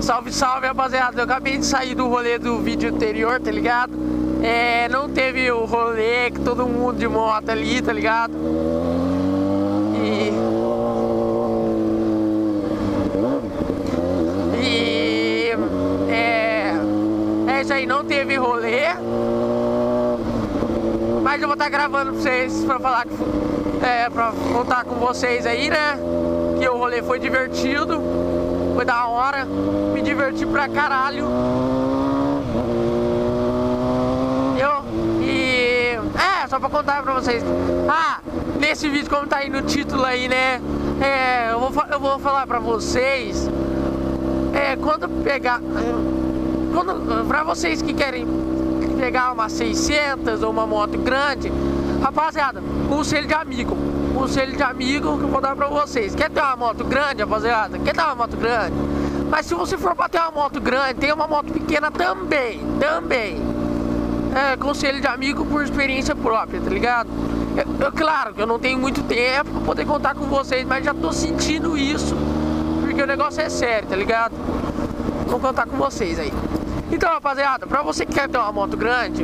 Salve, salve, rapaziada. Eu acabei de sair do rolê do vídeo anterior, tá ligado? Não teve o rolê que todo mundo de moto ali, tá ligado? Isso aí, não teve rolê. Mas eu vou estar gravando pra vocês, pra falar pra contar com vocês aí, né? Que o rolê foi divertido, foi da hora, me diverti pra caralho. Só pra contar pra vocês. Nesse vídeo, como tá aí no título aí, né? Eu vou falar pra vocês. Pra vocês que querem pegar uma 600 ou uma moto grande, rapaziada, conselho de amigo que eu vou dar pra vocês. Quer ter uma moto grande, rapaziada? Quer ter uma moto grande? Mas se você for pra ter uma moto grande, tem uma moto pequena também. Conselho de amigo por experiência própria, tá ligado? Claro que eu não tenho muito tempo pra poder contar com vocês, mas já tô sentindo isso, porque o negócio é sério, tá ligado? Vou contar com vocês aí. Então, rapaziada, pra você que quer ter uma moto grande,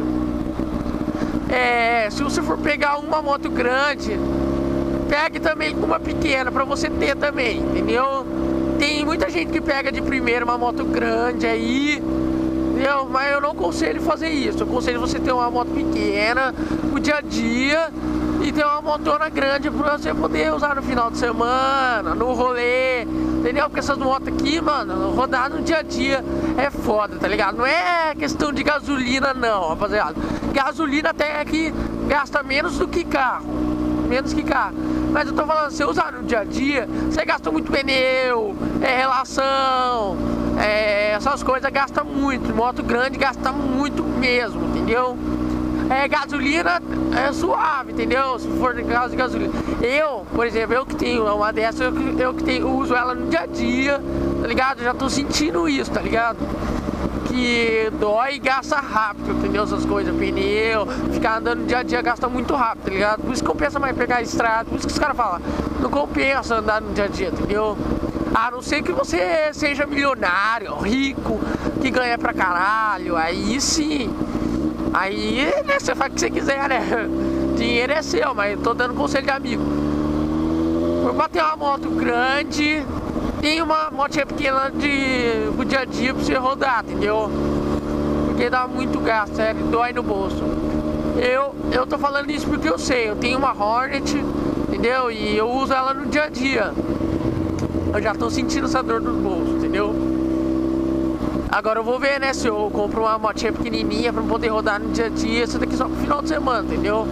se você for pegar uma moto grande, pegue também uma pequena pra você ter também, entendeu? Tem muita gente que pega de primeira uma moto grande aí, entendeu? Mas eu não aconselho fazer isso. Eu aconselho você ter uma moto pequena pro dia a dia e ter uma motona grande pra você poder usar no final de semana, no rolê, entendeu? Porque essas motos aqui, mano, rodar no dia a dia é foda, tá ligado? Não é questão de gasolina não, rapaziada. Gasolina até é que gasta menos do que carro, mas eu tô falando, você usar no dia a dia, você gasta muito pneu, relação, essas coisas gasta muito. Moto grande gasta muito mesmo, entendeu? Gasolina é suave, entendeu? Se for em caso de gasolina. Por exemplo, eu que tenho uma dessa, eu uso ela no dia a dia, tá ligado? Eu já tô sentindo isso, tá ligado? Que dói e gasta rápido, entendeu? Essas coisas, pneu, ficar andando no dia a dia gasta muito rápido, tá ligado? Por isso compensa mais pegar a estrada, por isso que os caras falam, não compensa andar no dia a dia, entendeu? A não ser que você seja milionário, rico, que ganha pra caralho, aí sim. Aí, né, você faz o que você quiser, né? Dinheiro é seu, mas eu tô dando conselho de amigo. Por bater uma moto grande, tem uma motinha pequena pro dia a dia pra você rodar, entendeu? Porque dá muito gasto, sério, dói no bolso. Eu tô falando isso porque eu sei, eu tenho uma Hornet, entendeu? E eu uso ela no dia a dia. Eu já tô sentindo essa dor nos bolsos, entendeu? Agora eu vou ver, né, se eu compro uma motinha pequenininha pra poder rodar no dia a dia, isso daqui só pro final de semana, entendeu?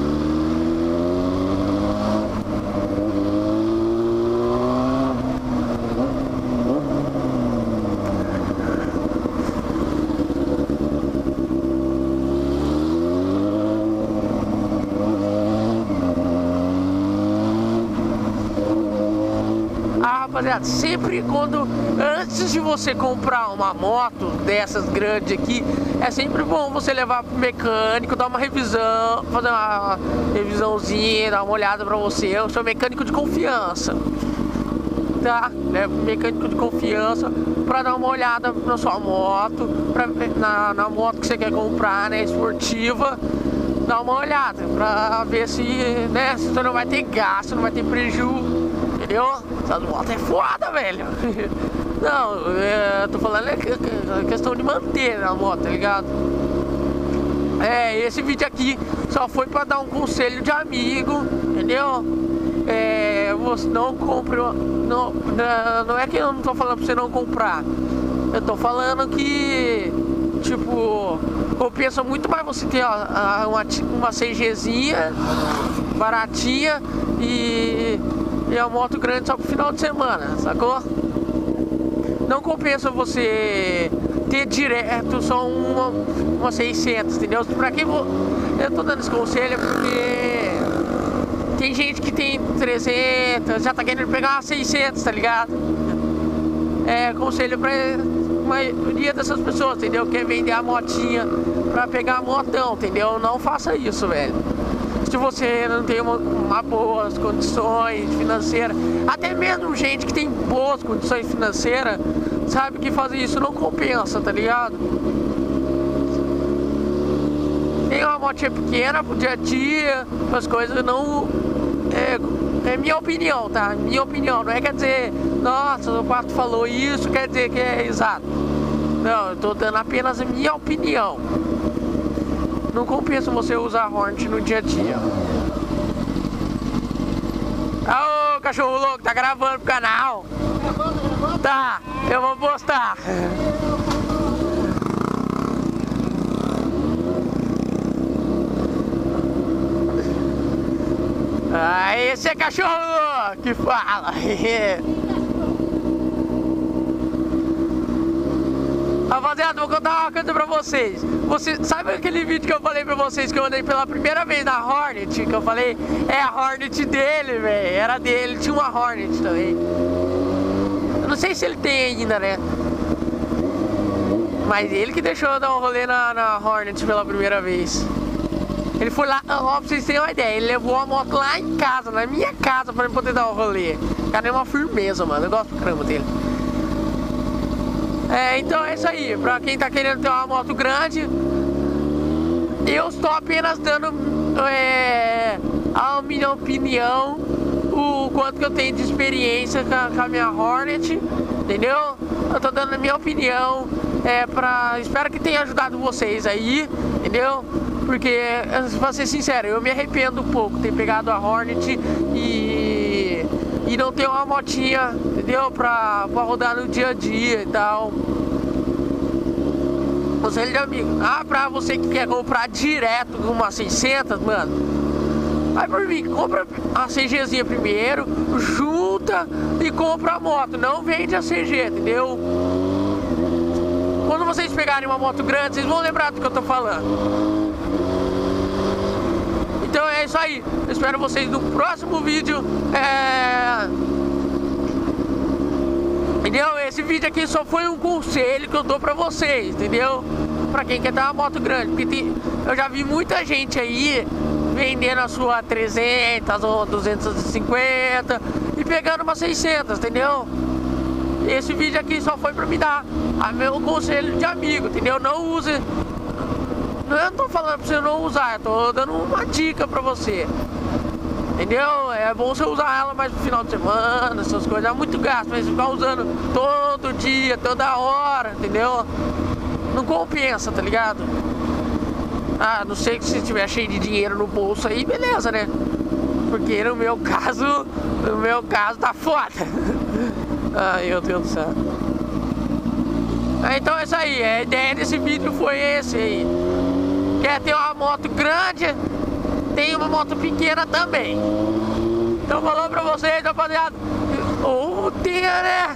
Rapaziada, sempre antes de você comprar uma moto dessas grandes aqui, é sempre bom você levar pro mecânico, dar uma revisão, fazer uma revisãozinha, dar uma olhada pra você, o seu mecânico de confiança, tá? Leva pro mecânico de confiança pra dar uma olhada na sua moto, na moto que você quer comprar, né, esportiva. Dá uma olhada pra ver se, né, se você não vai ter gasto, não vai ter prejuízo. Entendeu? Essas motos é foda, velho. Não, eu tô falando questão de manter a moto, tá ligado? Esse vídeo aqui só foi pra dar um conselho de amigo, entendeu? Você não compre. Não é que eu não tô falando pra você não comprar. Eu tô falando que, tipo, compensa muito mais você ter uma CGzinha baratinha e a moto grande só pro final de semana, sacou? Não compensa você ter direto só uma 600, entendeu? Pra que eu tô dando esse conselho porque tem gente que tem 300, já tá querendo pegar uma 600, tá ligado? Conselho pra maioria dessas pessoas, entendeu? Quer vender a motinha pra pegar a motão, entendeu? Não faça isso, velho. Se você não tem uma boas condições financeiras, até mesmo gente que tem boas condições financeiras, sabe que fazer isso não compensa, tá ligado? Tem uma motinha pequena pro dia a dia, as coisas não... É minha opinião, tá? Minha opinião, não é quer dizer, nossa, o Pato falou isso, quer dizer que é exato. Não, eu tô dando apenas a minha opinião. Não compensa você usar a Hornet no dia a dia. Ô, cachorro louco, tá gravando pro canal? Gravando? Tá, eu vou postar. Esse é cachorro que fala. Rapaziada, vou contar uma coisa pra vocês. Sabe aquele vídeo que eu falei pra vocês que eu andei pela primeira vez na Hornet? Que eu falei, é a Hornet dele, velho. Era dele, tinha uma Hornet também. Eu não sei se ele tem ainda, né? Mas ele que deixou eu dar um rolê na Hornet pela primeira vez. Ele foi lá, ó, pra vocês terem uma ideia, ele levou a moto lá em casa, na minha casa, pra eu poder dar um rolê. O cara é uma firmeza, mano, eu gosto do caramba dele. Então é isso aí, pra quem tá querendo ter uma moto grande, eu estou apenas dando a minha opinião, o quanto que eu tenho de experiência com a minha Hornet, entendeu? Eu tô dando a minha opinião, espero que tenha ajudado vocês aí, entendeu? Porque, pra ser sincero, eu me arrependo um pouco de ter pegado a Hornet e não ter uma motinha, entendeu? Pra rodar no dia a dia e tal. Conselho de amigo. Pra você que quer comprar direto uma 600, mano, vai por mim, compra a CGzinha primeiro, junta e compra a moto. Não vende a CG, entendeu? Quando vocês pegarem uma moto grande, vocês vão lembrar do que eu tô falando. Então é isso aí, eu espero vocês no próximo vídeo. Entendeu? Esse vídeo aqui só foi um conselho que eu dou pra vocês, entendeu? Pra quem quer ter uma moto grande, porque eu já vi muita gente aí vendendo a sua 300 ou 250 e pegando uma 600, entendeu? Esse vídeo aqui só foi pra me dar meu conselho de amigo, entendeu? Não use... Eu não tô falando pra você não usar, eu tô dando uma dica pra você, entendeu? É bom você usar ela mais no final de semana, essas coisas, é muito gasto, mas ficar usando todo dia, toda hora, entendeu? Não compensa, tá ligado? Não sei que se tiver cheio de dinheiro no bolso aí, beleza, né? Porque no meu caso tá foda. Ai, meu Deus do céu. Então é isso aí, a ideia desse vídeo foi esse aí. Quer ter uma moto grande, tem uma moto pequena também. Então falou pra vocês, rapaziada. Tem, né?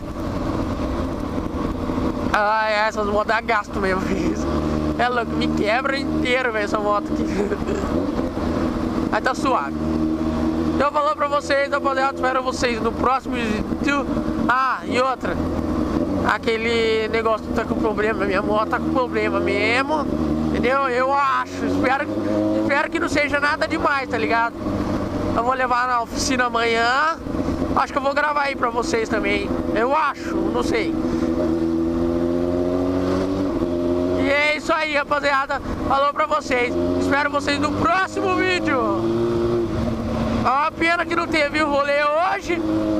Essas motos dá gasto mesmo. É louco, me quebra inteiro, velho, essa moto aqui. Aí tá suave. Então falou pra vocês, rapaziada. Espero vocês no próximo vídeo. E outra, aquele negócio que tá com problema, minha moto tá com problema mesmo, entendeu? Eu acho, espero que não seja nada demais, tá ligado? Eu vou levar na oficina amanhã. Acho que eu vou gravar aí pra vocês também. Eu acho, não sei. E é isso aí, rapaziada. Falou pra vocês. Espero vocês no próximo vídeo. É uma pena que não teve o rolê hoje.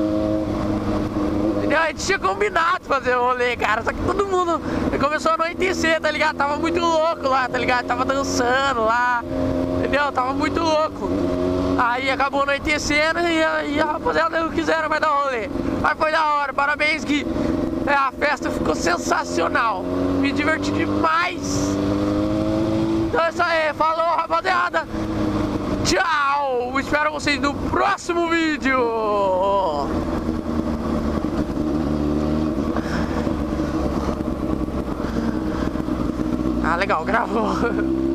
A gente tinha combinado fazer o rolê, cara. Só que todo mundo começou a anoitecer, tá ligado? Tava muito louco lá, tá ligado? Tava dançando lá, entendeu? Tava muito louco. Aí acabou anoitecendo e a rapaziada não quiseram mais dar rolê. Mas foi da hora, parabéns, Gui. A festa ficou sensacional. Me diverti demais. Então é isso aí, falou, rapaziada. Tchau. Espero vocês no próximo vídeo. Legal, gravou.